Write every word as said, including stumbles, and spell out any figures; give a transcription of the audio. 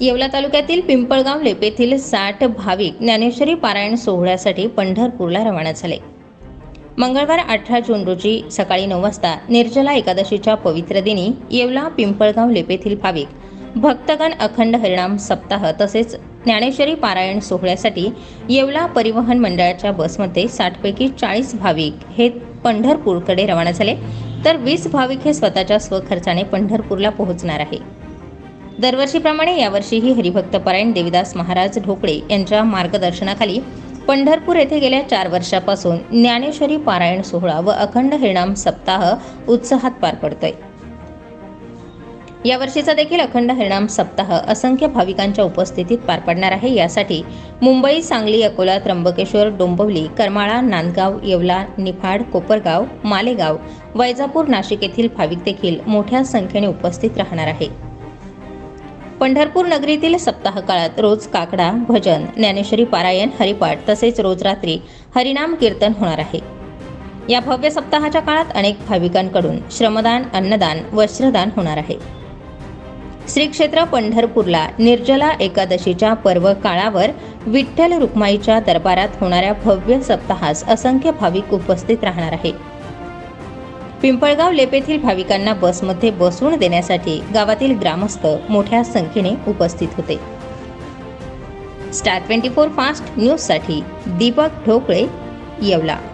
येवला तालुक्यातील पिंपळगाव लेपेतील साठ भाविक ज्ञानेश्वरी पारायण सोहळ्यासाठी पंढरपूरला रवाना झाले. मंगळवार अठरा जून रोजी सकाळी नऊ वाजता निर्जला एकादशीच्या पवित्र दिनी येवला पिंपळगाव लेपेतील भाविक भक्तगण अखंड हरिनाम सप्ताह तसेच ज्ञानेश्वरी पारायण सोहळ्यासाठी येवला परिवहन मंडळाच्या बसमध्ये साठ पैकी चाळीस भाविक हे पंढरपूरकडे रवाना झाले, तर वीस भाविक हे स्वतःच्या स्वखर्चाने पंढरपूरला पोहोचणार आहे. दरवर्षीप्रमाणे यावर्षीही हरिभक्त परायण देवीदास महाराज ढोकळे यांच्या मार्गदर्शनाखाली पंढरपूर येथे गेल्या चार वर्षापासून ज्ञानेश्वरी पारायण सोहळा व अखंड हरिनाम सप्ताह उत्साहात पार पडतोय. यावर्षीचा देखील अखंड हरिनाम सप्ताह असंख्य भाविकांच्या उपस्थितीत पार पडणार आहे. यासाठी मुंबई, सांगली, अकोला, त्र्यंबकेश्वर, डोंबिवली, करमाळा, नांदगाव, येवला, निफाड, कोपरगाव, मालेगाव, वैजापूर, नाशिक येथील भाविक देखील मोठ्या संख्येने उपस्थित राहणार आहे. पंढरपूर नगरीतील सप्ताह काळात रोज काकडा, भजन, ज्ञानेश्वरी पारायण, हरिपाठ तसेच रोज रात्री हरिनाम कीर्तन होणार आहे. या भव्य सप्ताहाच्या काळात अनेक भाविकांकडून श्रमदान, अन्नदान, वस्त्रदान होणार आहे. श्री क्षेत्र पंढरपूरला निर्जला एकादशीच्या पर्व काळावर विठ्ठल रुक्माईच्या दरबारात होणाऱ्या भव्य सप्ताहास असंख्य भाविक उपस्थित राहणार आहे. पिंपळगाव लेपेतील भाविकांना बसमध्ये बसवून देण्यासाठी गावातील ग्रामस्थ मोठ्या संख्येने उपस्थित होते. स्टार ट्वेंटी फोर फास्ट न्यूजसाठी दीपक ढोकळे, येवला.